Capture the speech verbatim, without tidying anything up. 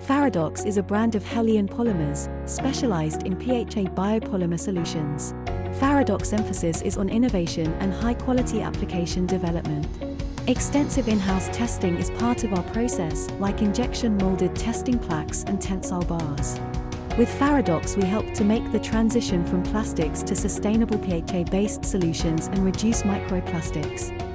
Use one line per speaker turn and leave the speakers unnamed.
Faradox is a brand of Helian polymers, specialized in P H A biopolymer solutions. Faradox emphasis is on innovation and high-quality application development. Extensive in-house testing is part of our process, like injection-molded testing plaques and tensile bars. With Faradox we help to make the transition from plastics to sustainable P H A-based solutions and reduce microplastics.